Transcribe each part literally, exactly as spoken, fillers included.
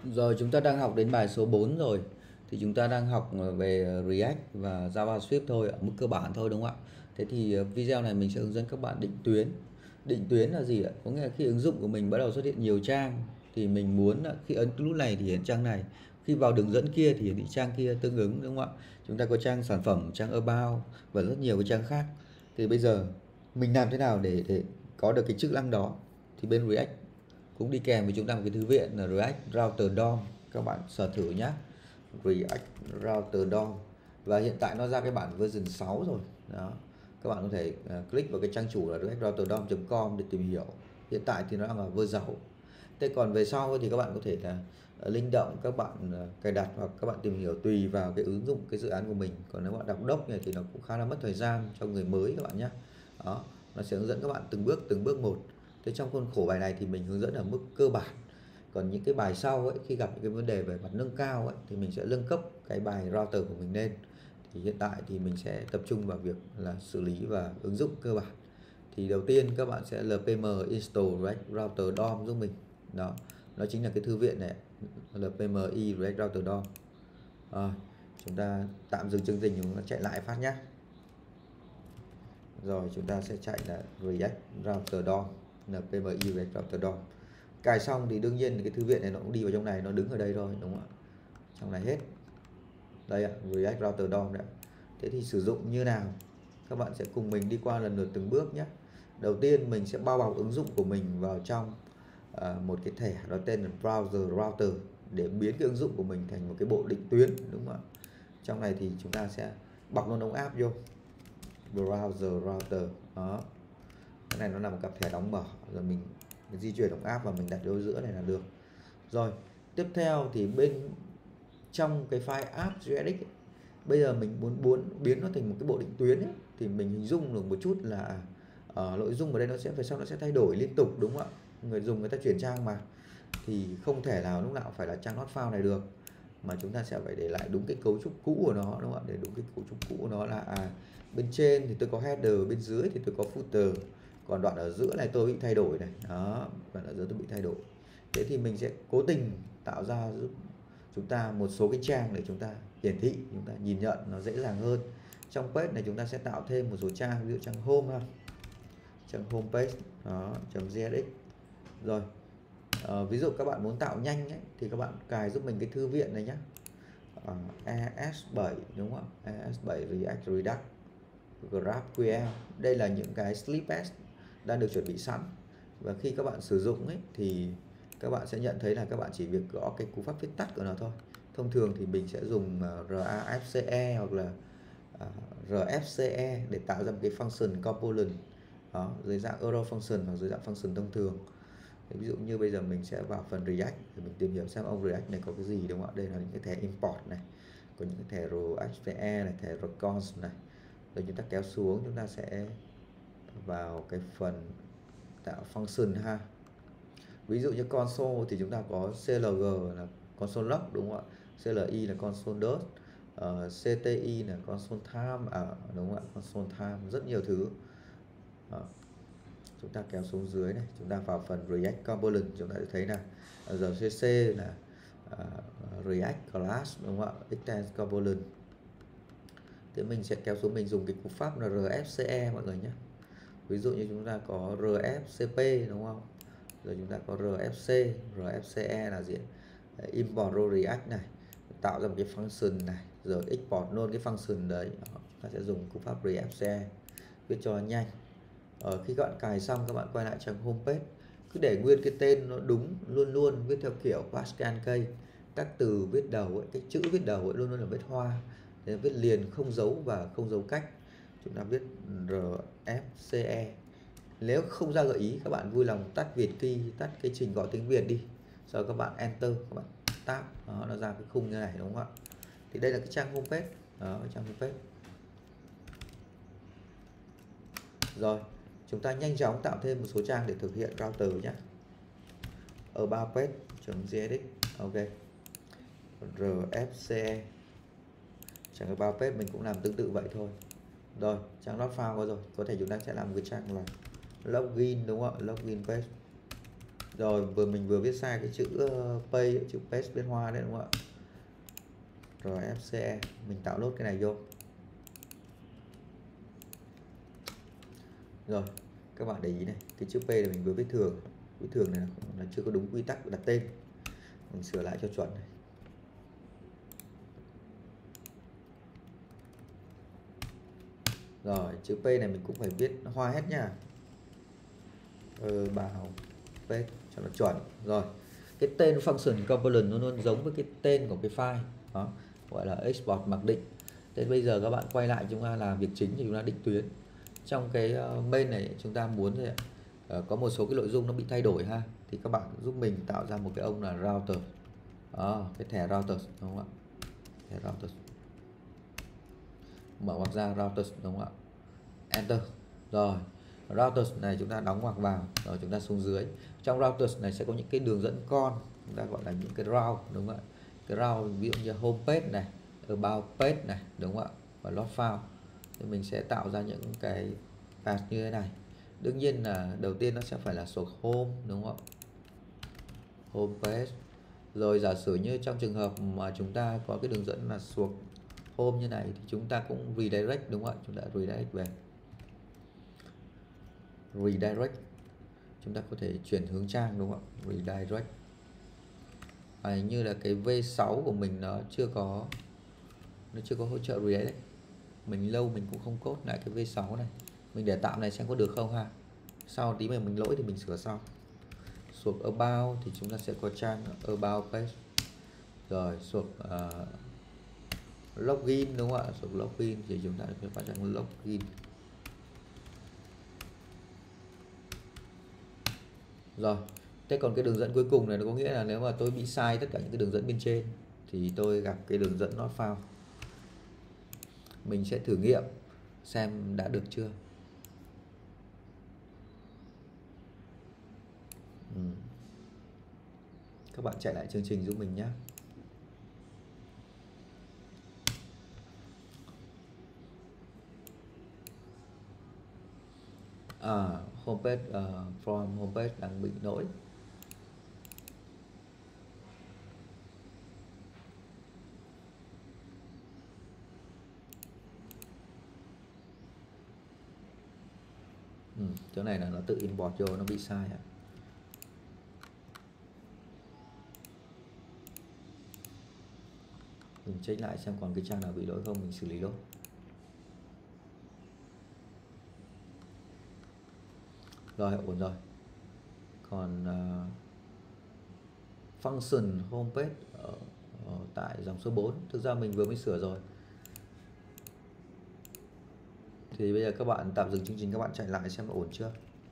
Rồi chúng ta đang học đến bài số bốn rồi. Thì chúng ta đang học về React và JavaScript thôi, ở mức cơ bản thôi đúng không ạ? Thế thì ờ, video này mình sẽ hướng dẫn các bạn định tuyến. Định tuyến là gì ạ? Có nghĩa là khi ứng dụng của mình bắt đầu xuất hiện nhiều trang thì mình muốn là khi ấn nút này thì hiện trang này, khi vào đường dẫn kia thì hiển thị trang kia tương ứng đúng không ạ? Chúng ta có trang sản phẩm, trang about và rất nhiều cái trang khác. Thì bây giờ mình làm thế nào để để có được cái chức năng đó? Thì bên React cũng đi kèm với chúng ta một cái thư viện là React Router đê o em, các bạn sở thử nhé. React Router đê o em và hiện tại nó ra cái bản version sáu rồi đó. Các bạn có thể uh, click vào cái trang chủ là react router đê o em chấm com để tìm hiểu. Hiện tại thì nó đang ở version sáu. Thế còn về sau thì các bạn có thể là uh, linh động, các bạn uh, cài đặt hoặc các bạn tìm hiểu tùy vào cái ứng dụng, cái dự án của mình. Còn nếu bạn đọc đốc này thì nó cũng khá là mất thời gian cho người mới các bạn nhé. Đó, nó sẽ hướng dẫn các bạn từng bước từng bước một. Thế trong khuôn khổ bài này thì mình hướng dẫn ở mức cơ bản. Còn những cái bài sau ấy, khi gặp những cái vấn đề về mặt nâng cao ấy, thì mình sẽ nâng cấp cái bài router của mình lên. Thì hiện tại thì mình sẽ tập trung vào việc là xử lý và ứng dụng cơ bản. Thì đầu tiên các bạn sẽ lpm install React Router đê o em giúp mình. Đó, nó chính là cái thư viện này, lpmi React Router đê o em. Rồi, chúng ta tạm dừng chương trình, chúng ta chạy lại phát nhé. Rồi chúng ta sẽ chạy là React Router đê o em, lpmi React Router đê o em. Cài xong thì đương nhiên cái thư viện này nó cũng đi vào trong này, nó đứng ở đây thôi đúng không ạ? Trong này hết. Đây ạ, React Router đê o em đấy. Thế thì sử dụng như nào? Các bạn sẽ cùng mình đi qua lần lượt từng bước nhé. Đầu tiên mình sẽ bao bọc ứng dụng của mình vào trong uh, một cái thẻ nó tên là Browser Router để biến cái ứng dụng của mình thành một cái bộ định tuyến đúng không ạ? Trong này thì chúng ta sẽ bọc luôn ống áp vô. Browser Router đó. Cái này nó là một cặp thẻ đóng mở, rồi mình, mình di chuyển ống áp và mình đặt vô giữa này là được. Rồi, tiếp theo thì bên trong cái file app.js ấy, bây giờ mình muốn muốn biến nó thành một cái bộ định tuyến ấy, thì mình hình dung được một chút là uh, nội dung ở đây nó sẽ về sau nó sẽ thay đổi liên tục đúng không ạ? Người dùng người ta chuyển trang mà, thì không thể nào lúc nào phải là trang not found này được, mà chúng ta sẽ phải để lại đúng cái cấu trúc cũ của nó đúng không ạ? Để đúng cái cấu trúc cũ của nó là à, bên trên thì tôi có header, bên dưới thì tôi có footer, còn đoạn ở giữa này tôi bị thay đổi này, đó, đoạn ở giữa tôi bị thay đổi. Thế thì mình sẽ cố tình tạo ra giúp chúng ta một số cái trang để chúng ta hiển thị, chúng ta nhìn nhận nó dễ dàng hơn. Trong page này chúng ta sẽ tạo thêm một số trang, ví dụ trang home ha, trang home page đó, .jsx. Rồi à, ví dụ các bạn muốn tạo nhanh ấy, thì các bạn cài giúp mình cái thư viện này nhé, à, e ét bảy đúng không ạ? e ét bảy React Redux, GraphQL. Đây là những cái snippet đang được chuẩn bị sẵn, và khi các bạn sử dụng ấy thì các bạn sẽ nhận thấy là các bạn chỉ việc gõ cái cú pháp viết tắt của nó thôi. Thông thường thì mình sẽ dùng rafce hoặc là rfce để tạo ra một cái function component đó, dưới dạng arrow function hoặc dưới dạng function thông thường. Thế ví dụ như bây giờ mình sẽ vào phần React để mình tìm hiểu xem ông React này có cái gì đúng không ạ? Đây là những cái thẻ import này, có những cái thẻ rfce này, thẻ recons này. Rồi chúng ta kéo xuống, chúng ta sẽ vào cái phần tạo function ha. Ví dụ như console thì chúng ta có clg là console log đúng không ạ? cli là console dot, uh, cti là console time, à, đúng không ạ? Console time, rất nhiều thứ. Đó. Chúng ta kéo xuống dưới này, chúng ta vào phần React Component, chúng ta sẽ thấy là rcc là uh, React Class đúng không ạ? Extend Component. Thế mình sẽ kéo xuống, mình dùng cái cú pháp là rfce mọi người nhé. Ví dụ như chúng ta có rfcp đúng không? Rồi chúng ta có rfc, rfce là gì? Import row React này, tạo ra một cái function này, rồi export luôn cái function đấy. Đó, chúng ta sẽ dùng cú pháp rfce viết cho nhanh. Ở khi các bạn cài xong, các bạn quay lại trang homepage, cứ để nguyên cái tên nó đúng, luôn luôn viết theo kiểu Pascal K. Các từ viết đầu ấy, cái chữ viết đầu ấy luôn luôn là viết hoa, nên viết liền, không dấu và không dấu cách. Chúng ta viết rfce. Nếu không ra gợi ý, các bạn vui lòng tắt Việt key, tắt cái trình gọi tiếng Việt đi, sau các bạn enter, các bạn tab, đó, nó ra cái khung như này đúng không ạ? Thì đây là cái trang homepage, đó, cái trang homepage. Rồi chúng ta nhanh chóng tạo thêm một số trang để thực hiện router nhé. About page.jsx, ok, rfce. Trang about page mình cũng làm tương tự vậy thôi. Rồi trang not found có rồi, có thể chúng ta sẽ làm một cái trang là login đúng không ạ? Login page. Rồi vừa mình vừa viết sai cái chữ uh, pay, chữ paste bên hoa đấy đúng không ạ? Rồi ép xê e mình tạo nốt cái này vô. Rồi các bạn để ý này, cái chữ P này mình vừa viết thường, viết thường này là chưa có đúng quy tắc đặt tên, mình sửa lại cho chuẩn này. Rồi chữ P này mình cũng phải viết hoa hết nha. Ờ, bảo paste cho nó chuẩn. Rồi cái tên function component nó luôn giống với cái tên của cái file đó, gọi là export mặc định. Thế bây giờ các bạn quay lại chúng ta làm việc chính thì chúng ta định tuyến. Trong cái main này chúng ta muốn gì ạ? Uh, có một số cái nội dung nó bị thay đổi ha, thì các bạn giúp mình tạo ra một cái ông là router đó, cái thẻ router đúng không ạ? Thẻ router, mở ngoặc ra router đúng không ạ? Enter. Rồi routers này chúng ta đóng ngoặc vào, rồi chúng ta xuống dưới. Trong routers này sẽ có những cái đường dẫn con, chúng ta gọi là những cái route đúng không ạ? Cái route ví dụ như home page này, about page này đúng không ạ? Và log file. Thì mình sẽ tạo ra những cái path như thế này. Đương nhiên là đầu tiên nó sẽ phải là số home đúng không ạ? Home page. Rồi giả sử như trong trường hợp mà chúng ta có cái đường dẫn là suộc home như này thì chúng ta cũng redirect đúng không ạ? Chúng ta redirect về. Redirect, chúng ta có thể chuyển hướng trang đúng không ạ? Redirect. À, như là cái V sáu của mình nó chưa có nó chưa có hỗ trợ redirect. Mình lâu mình cũng không code lại cái V sáu này. Mình để tạm này xem có được không ha. Sau tí mà mình lỗi thì mình sửa sau. Suộc about thì chúng ta sẽ có trang about page. Rồi suộc uh, login đúng không ạ? Suộc login thì chúng ta sẽ có trang login. Rồi, thế còn cái đường dẫn cuối cùng này nó có nghĩa là nếu mà tôi bị sai tất cả những cái đường dẫn bên trên thì tôi gặp cái đường dẫn not found. Mình sẽ thử nghiệm xem đã được chưa. Ừ. Các bạn chạy lại chương trình giúp mình nhé. À, homepage uh, from homepage đang bị lỗi. Ừ, chỗ này là nó tự import vô, nó bị sai ạ. Mình check lại xem còn cái trang nào bị lỗi không, mình xử lý lỗi. Rồi ổn rồi. Còn uh, function homepage ở, ở tại dòng số bốn thực ra mình vừa mới sửa rồi. Thì bây giờ các bạn tạm dừng chương trình, các bạn chạy lại xem ổn chưa.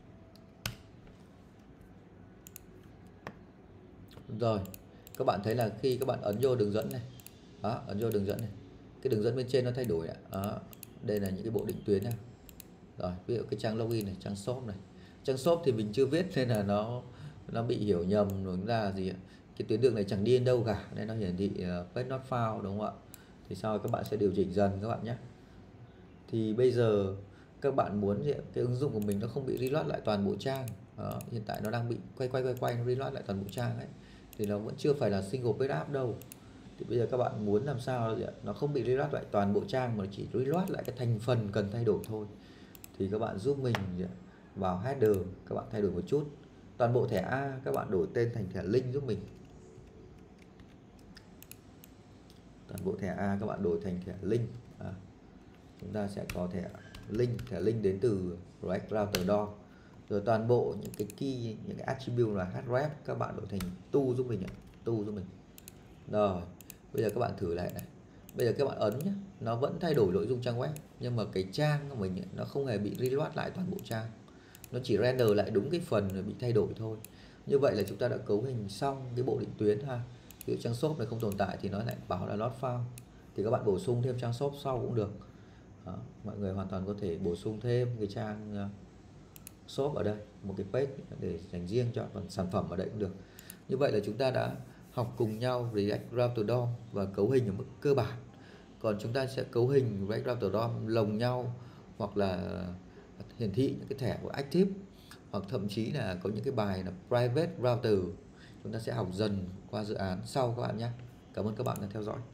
Rồi các bạn thấy là khi các bạn ấn vô đường dẫn này đó, ấn vô đường dẫn này, cái đường dẫn bên trên nó thay đổi ạ. Đó, đây là những cái bộ định tuyến này. Rồi ví dụ cái trang login này, trang shop này, trang shop thì mình chưa viết nên là nó nó bị hiểu nhầm rồi ra là gì ạ? Cái tuyến đường này chẳng đi đến đâu cả nên nó hiển thị uh, page not found đúng không ạ? Thì sau các bạn sẽ điều chỉnh dần các bạn nhé. Thì bây giờ các bạn muốn gì? Cái ứng dụng của mình nó không bị reload lại toàn bộ trang. Đó, hiện tại nó đang bị quay quay quay quay nó reload lại toàn bộ trang ấy, thì nó vẫn chưa phải là single page app đâu. Thì bây giờ các bạn muốn làm sao nó không bị reload lại toàn bộ trang mà chỉ reload lại cái thành phần cần thay đổi thôi, thì các bạn giúp mình vào header các bạn thay đổi một chút. Toàn bộ thẻ A các bạn đổi tên thành thẻ link giúp mình. Toàn bộ thẻ A các bạn đổi thành thẻ link. À, chúng ta sẽ có thẻ link, thẻ link đến từ React Router đê o. Rồi toàn bộ những cái key, những cái attribute là href các bạn đổi thành to giúp mình, to giúp mình. Rồi bây giờ các bạn thử lại này. Bây giờ các bạn ấn nhé, nó vẫn thay đổi nội dung trang web nhưng mà cái trang của mình ấy, nó không hề bị reload lại toàn bộ trang, nó chỉ render lại đúng cái phần bị thay đổi thôi. Như vậy là chúng ta đã cấu hình xong cái bộ định tuyến ha. Ví dụ trang shop này không tồn tại thì nó lại báo là not found, thì các bạn bổ sung thêm trang shop sau cũng được. Đó, mọi người hoàn toàn có thể bổ sung thêm cái trang shop ở đây, một cái page để dành riêng cho phần sản phẩm ở đây cũng được. Như vậy là chúng ta đã học cùng nhau React Router đê o và cấu hình ở mức cơ bản. Còn chúng ta sẽ cấu hình React Router đê o lồng nhau hoặc là hiển thị những cái thẻ của Active hoặc thậm chí là có những cái bài là private router. Chúng ta sẽ học dần qua dự án sau các bạn nhé. Cảm ơn các bạn đã theo dõi.